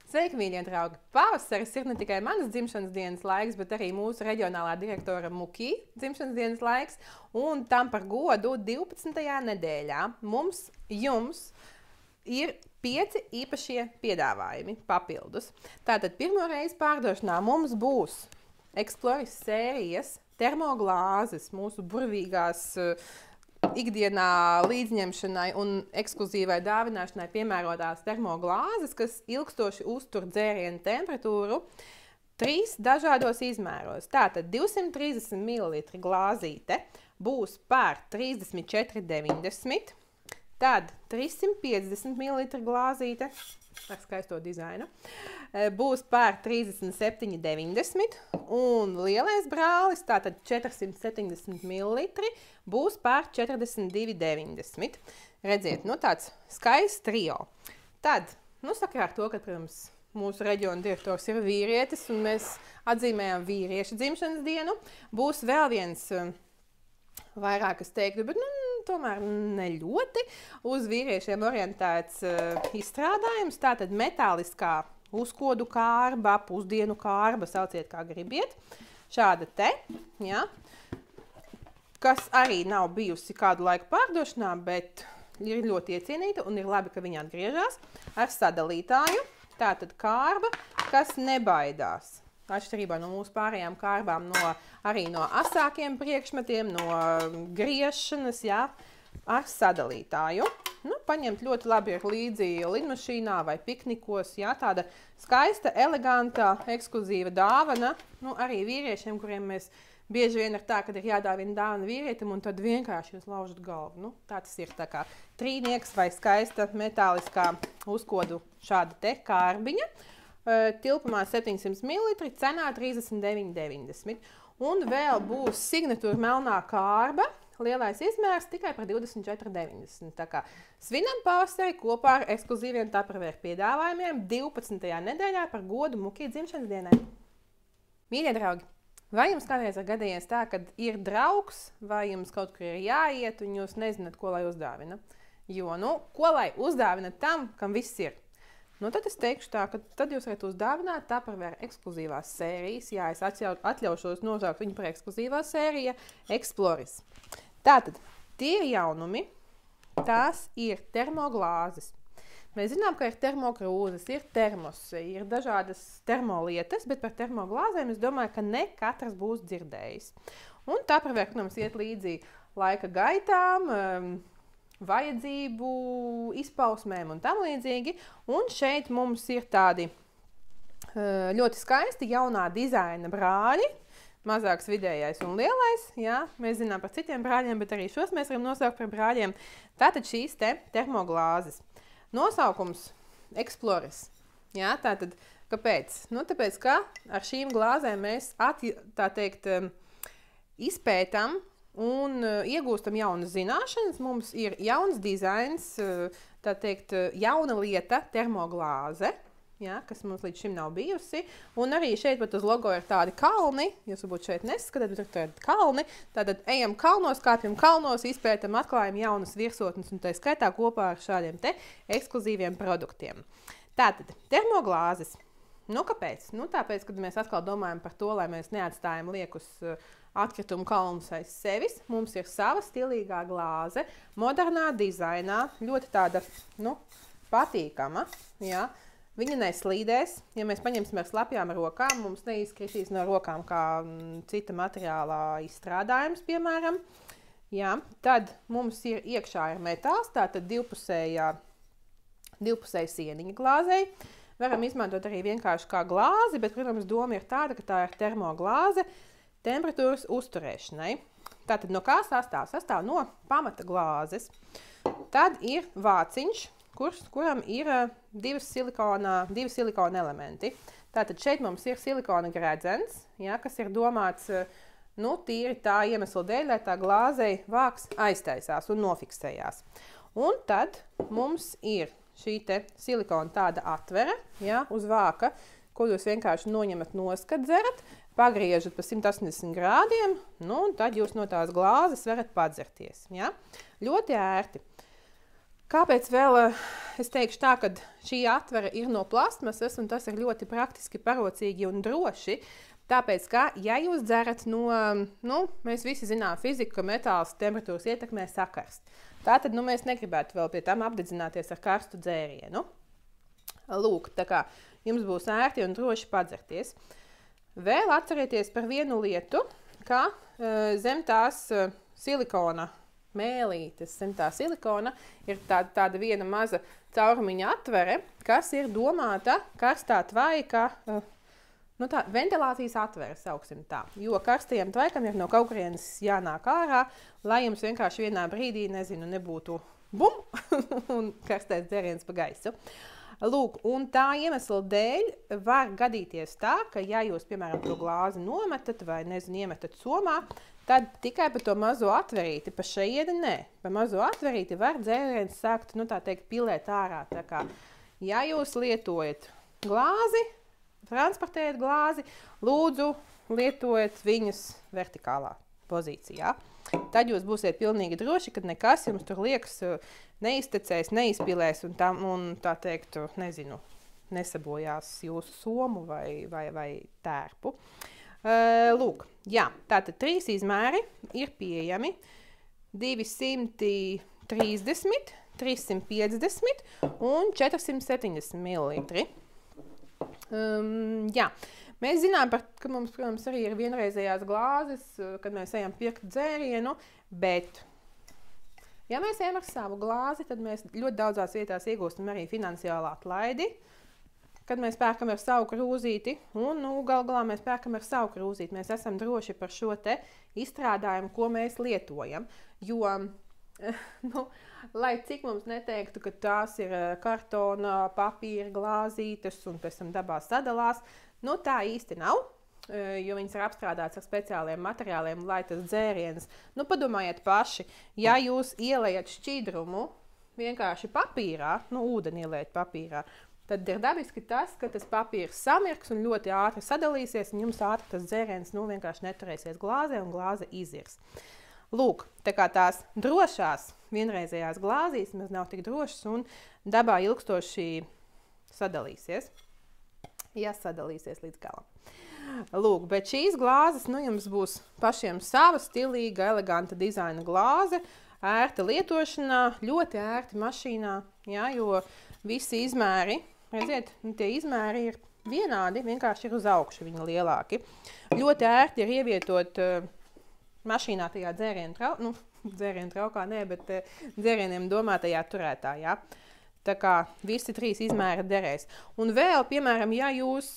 Sveiki, mīļie draugi! Pavasaris ir ne tikai manas dzimšanas dienas laiks, bet arī mūsu reģionālā direktora Mukī dzimšanas dienas laiks. Un tam par godu 12. nedēļā jums ir 5 īpašie piedāvājumi papildus. Tātad pirmo reizi pārdošanā mums būs Exploris sērijas termoglāzes, mūsu burvīgās ikdienā līdzņemšanai un ekskluzīvai dāvināšanai piemērotās termoglāzes, kas ilgstoši uztur dzērienu temperatūru 3 dažādos izmēros. Tātad 230 ml glāzīte būs par 34,90, tad 350 ml glāzīte ar skaisto dizainu būs par 37,90 un lielais brālis, tātad 470 ml, būs par 42,90. Redziet, tāds skaists trio. Tad, sakarā ar to, ka, protams, mūsu reģiona direktors ir vīrietis un mēs atzīmējam vīrieša dzimšanas dienu, būs vēl viens, vairāk es teiktu, bet tomēr ne ļoti, uz vīriešiem orientēts izstrādājums, tātad metāliskā uzkodu kārba, pusdienu kārba, sauciet kā gribiet. Šāda te, kas arī nav bijusi kādu laiku pārdošanā, bet ir ļoti iecienīta un ir labi, ka viņa atgriežas ar sadalītāju. Tātad kārba, kas nebaidās. Atšķirībā no mūsu pārējām kārbām, arī no asākiem priekšmetiem, no griešanas, ar sadalītāju. Paņemt ļoti labi ir līdzi lidmašīnā vai piknikos, tāda skaista, eleganta, ekskluzīva dāvana, arī vīriešiem, kuriem mēs bieži vien ir tā, kad ir jādāvina dāvana vīrietim, un tad vienkārši jūs laužat galvu. Tā tas ir tā kā trīnieks vai skaista metāliskā uzkodu šāda te kārbiņa. Tilpumā 700 ml, cenā 39,90. Un vēl būs signatūra melnā kārba, lielais izmērs tikai par 24,90. Tā kā svinam pavasari kopā ar ekskluzīviem Tupperware piedāvājumiem 12. nedēļā par godu Mukī dzimšanas dienai. Mīļie draugi, vai jums kādreiz ir gadījies tā, kad ir draugs, vai jums kaut kur ir jāiet un jūs nezināt, ko lai uzdāvina? Jo, ko lai uzdāvina tam, kam viss ir? Tad es teikšu tā, ka tad jūs varat uzdāvināt Tupperware ekskluzīvās sērijas. Jā, es atļaušos nosaukt viņu par ekskluzīvā sērija Exploris. Tātad, tie jaunumi, tās ir termoglāzes. Mēs zinām, ka ir termokrūzes, ir termosi, ir dažādas termolietas, bet par termoglāzēm es domāju, ka ne katrs būs dzirdējis. Un Tupperware, protams, iet līdzi laika gaitām, vajadzību izpausmēm un tam līdzīgi. Un šeit mums ir tādi ļoti skaisti jaunā dizaina brāļi, mazāks, vidējais un lielais. Mēs zinām par citiem brāļiem, bet arī šos mēs varam nosaukt par brāļiem. Tātad šīs te termoglāzes. Nosaukums Exploris. Tātad, kāpēc? Tāpēc, ka ar šīm glāzēm mēs izpētam un iegūstam jaunas zināšanas. Mums ir jauns dizains, jauna lieta termoglāze, kas mums līdz šim nav bijusi. Un arī šeit pat uz logo ir tādi kalni, jūs varbūt šeit neskatāt, bet tur ir kalni. Tātad ejam kalnos, kāpjam kalnos, izpētam, atklājam jaunas virsotnes un tā skaitā kopā ar šādiem te ekskluzīviem produktiem. Tātad, termoglāzes. Kāpēc? Tāpēc, kad mēs atkal domājam par to, lai mēs neatstājam liekus atkritumu kalnus aiz sevis, mums ir sava stilīgā glāze, modernā dizainā, ļoti tāda, patīkama, Viņa neslīdēs. Ja mēs paņemsim ar slapjām rokām, mums neizkritīs no rokām kā cita materiālā izstrādājums, piemēram. Tad mums ir iekšā ir metāls, tātad divpusēja sieniņa glāzei. Varam izmantot arī vienkārši kā glāzi, bet, protams, doma ir tāda, ka tā ir termoglāze temperatūras uzturēšanai. Tātad no kā sastāv? Sastāv no pamata glāzes. Tad ir vāciņš, kuram ir divi silikona elementi. Tātad šeit mums ir silikona gredzens, kas ir domāts tīri tā iemesla dēļ, lai tā glāzei vāks aiztaisās un nofiksējās. Un tad mums ir šī te silikona tāda atvere, uz vāka, ko jūs vienkārši noņemat noskat, dzerat, pagriežat pa 180 grādiem, un tad jūs no tās glāzes varat padzerties. Ļoti ērti. Kāpēc vēl es teikšu tā, ka šī atvere ir no plastmasas, un tas ir ļoti praktiski, parocīgi un droši? Tāpēc, ka, ja jūs dzerat no, mēs visi zinām fiziku, ka metāls temperatūras ietekmē sakarst. Tātad, mēs negribētu vēl pie tam apdedzināties ar karstu dzērienu. Lūk, tā kā jums būs ērti un droši padzerties. Vēl atcerieties par vienu lietu, ka zem tās silikona mēlītes, zem tā silikona ir tāda viena maza caurumiņa atvere, kas ir domāta karstā tvaika, tā ventilācijas atvere, sauksim tā. Jo karstajam tvaikam ir no kaut kurienes jānāk ārā, lai jums vienkārši vienā brīdī, nebūtu bum un karstais dzēriens pa gaisu. Lūk, un tā iemesla dēļ var gadīties tā, ka ja jūs, piemēram, to glāzi nometat vai, iemetat somā, tad tikai pa to mazo atverīti, pa šeieni nē. Pa mazo atverīti var dzēriens sākt, pilēt ārā. Tā kā, ja jūs lietojat glāzi, transportējat glāzi, lūdzu lietojiet viņas vertikālā pozīcijā. Tad jūs būsiet pilnīgi droši, ka nekas jums tur liekas neiztecēs, neizpilēs un tā teikt, nesabojās jūsu somu vai tērpu. Lūk, jā, tātad 3 izmēri ir pieejami 230, 350 un 470 ml. Jā. Mēs zinām, ka mums, protams, arī ir vienreizējās glāzes, kad mēs ejam pirkt dzērienu, bet, ja mēs ejam ar savu glāzi, tad mēs ļoti daudzās vietās iegūstam arī finansiālu atlaidi, kad mēs pērkam ar savu krūzīti, un galā mēs pērkam ar savu krūzīti. Mēs esam droši par šo te izstrādājumu, ko mēs lietojam, jo, lai cik mums neteiktu, ka tās ir kartona, papīra glāzītes un pēc tam dabā sadalās, tā īsti nav, jo viņas ir apstrādātas ar speciāliem materiāliem, lai tas dzēriens, padomājiet paši, ja jūs ielejat šķidrumu vienkārši papīrā, ūdeni ielejat papīrā, tad ir dabiski tas, ka tas papīrs samirks un ļoti ātri sadalīsies, un jums ātri tas dzēriens vienkārši neturēsies glāzē un glāze izirs. Lūk, tā kā tās drošās vienreizējās glāzīs maz nav tik drošas un dabā ilgstoši sadalīsies. Ja sadalīsies līdz galam. Lūk, bet šīs glāzes, jums būs pašiem sava stilīga, eleganta dizaina glāze, ērta lietošanā, ļoti ērti mašīnā, jo visi izmēri, redziet, tie izmēri ir vienādi, vienkārši ir uz augšu viņi lielāki. Ļoti ērti ir ievietot mašīnā tajā dzērienu traukā, bet dzērieniem domātajā turētājā. Tā kā visi 3 izmēri derēs. Un vēl, piemēram, ja jūs,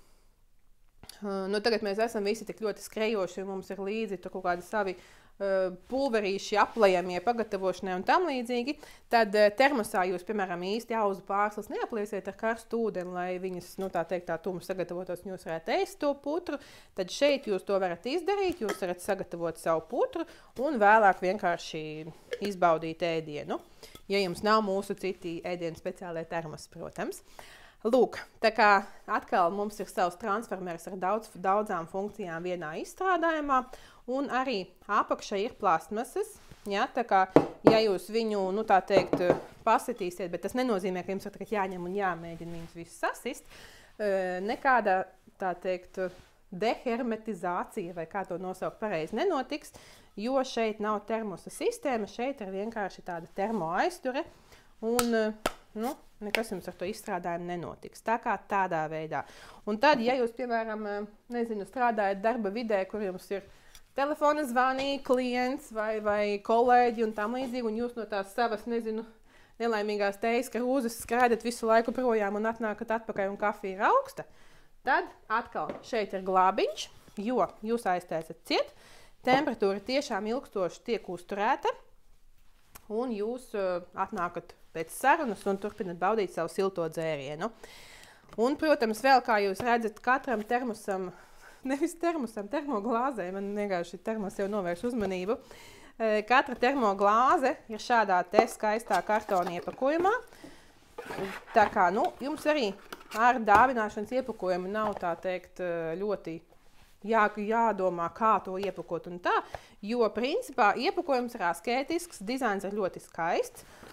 tagad mēs esam visi tik ļoti skrejoši, un mums ir līdzi tur kaut kādi savi pulverīši aplējamie pagatavošanai un tam līdzīgi, tad termosā jūs, piemēram, īsti auzu pārslas neapliesiet ar karstu ūdeni, lai viņas, tā tumu sagatavotos, un jūs varētu ēst to putru, tad šeit jūs to varat izdarīt, jūs varat sagatavot savu putru un vēlāk vienkārši izbaudīt ēdienu, ja jums nav mūsu citi ēdienu speciālie termos, protams. Lūk, tā kā atkal mums ir savs transformers ar daudzām funkcijām vienā izstrādājumā, un arī apakšā ir plastmasas, tā kā, ja jūs viņu, pasitīsiet, bet tas nenozīmē, ka jums ir jāņem un jāmēģina viņus visus sasist, nekāda, dehermetizācija, vai kā to nosaukt pareizi, nenotiks, jo šeit nav termosa sistēma, šeit ir vienkārši tāda termo aizture, un, nekas jums ar to izstrādājumu nenotiks. Tā kā tādā veidā. Un tad, ja jūs, piemēram, strādājat darba vidē, kur jums ir telefona zvanī klients vai kolēģi un tam līdzīgi, un jūs no tās savas, nelaimīgās tejas krūzes skraidat visu laiku projām un atnākat atpakaļ un kafija ir augsta, tad atkal šeit ir glābiņš, jo jūs aiztaisat ciet, temperatūra tiešām ilgstoši tiek uzturēta, un jūs atnākat pēc sarunas un turpināt baudīt savu silto dzērienu. Un, protams, vēl kā jūs redzat, katram termosam, nevis termosam, termoglāzē, man vienkārši termos jau novērš uzmanību, katra termoglāze ir šādā te skaistā kartona iepakojumā. Tā kā, jums arī ar dāvināšanas iepakojumu nav tā teikt ļoti jādomā, kā to iepakot un tā, jo principā iepakojums ir askētisks, dizains ir ļoti skaists,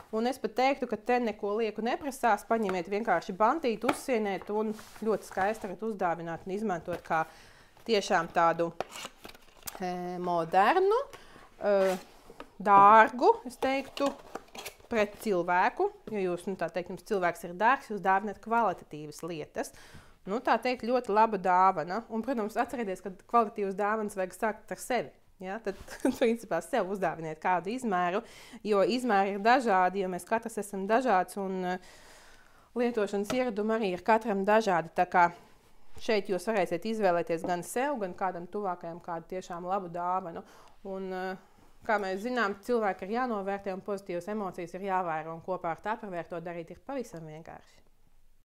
Un es pat teiktu, ka te neko lieku neprasās. Paņemiet vienkārši bantīti, uzsieniet un ļoti skaisti varat uzdāvināt un izmantot kā tiešām tādu modernu, dārgu, es teiktu, pret cilvēku. Jo jūs, tā teikt, jums cilvēks ir dārgs, jūs dāvināt kvalitatīvas lietas. Tā teikt, ļoti laba dāvana. Un, protams, atcerieties, ka kvalitatīvas dāvanas vajag sākt ar sevi. Ja? Tad, principā, sev uzdāviniet kādu izmēru, jo izmēri ir dažādi, jo mēs katrs esam dažāds un lietošanas ieradumi arī ir katram dažādi. Tā kā šeit jūs varēsiet izvēlēties gan sev, gan kādam tuvākajam kādu tiešām labu dāvanu. Un, kā mēs zinām, cilvēki ir jānovērtē un pozitīvas emocijas ir jāvēro un kopā ar tāpervērt to darīt ir pavisam vienkārši.